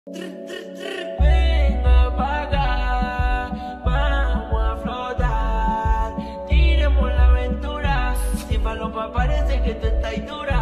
Venga pa' acá, vamos a flotar, tiremos la aventura, sin falopa parece que tú estás dura.